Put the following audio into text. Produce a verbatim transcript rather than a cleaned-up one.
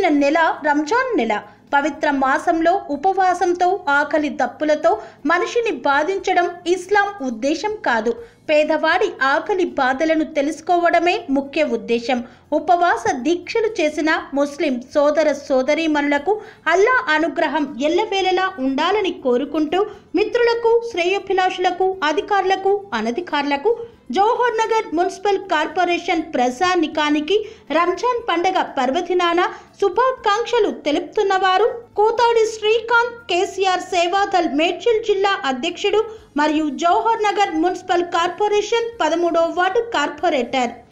వచ్చిన నెల రంజాన్ నెల. పవిత్ర మాసంలో ఉపవాసంతో ఆకలి దప్పులతో మనిషిని బాధించడం ఇస్లాం ఉద్దేశం కాదు. పేదవాడి ఆకలి బాధలను తెలుసుకోవడమే ముఖ్య ఉద్దేశం. ఉపవాస దీక్షలు చేసిన ముస్లిం సోదర సోదరీమణులకు అల్లా అనుగ్రహం ఎల్లవేళలా ఉండాలని కోరుకుంటూ మిత్రులకు, శ్రేయోభిలాషులకు, అధికారులకు, అనధికారులకు జవహర్ నగర్ మున్సిపల్ కార్పొరేషన్ ప్రజానికానికి రంజాన్ పండగ పర్వదినాన శుభాకాంక్షలు తెలుపుతున్నవారు కూతాడి శ్రీకాంత్, కేసీఆర్ సేవాదల్ మేడ్చల్ జిల్లా అధ్యక్షుడు మరియు జవహర్ నగర్ మున్సిపల్ కార్పొరేషన్ పదమూడవ వార్డు కార్పొరేటర్.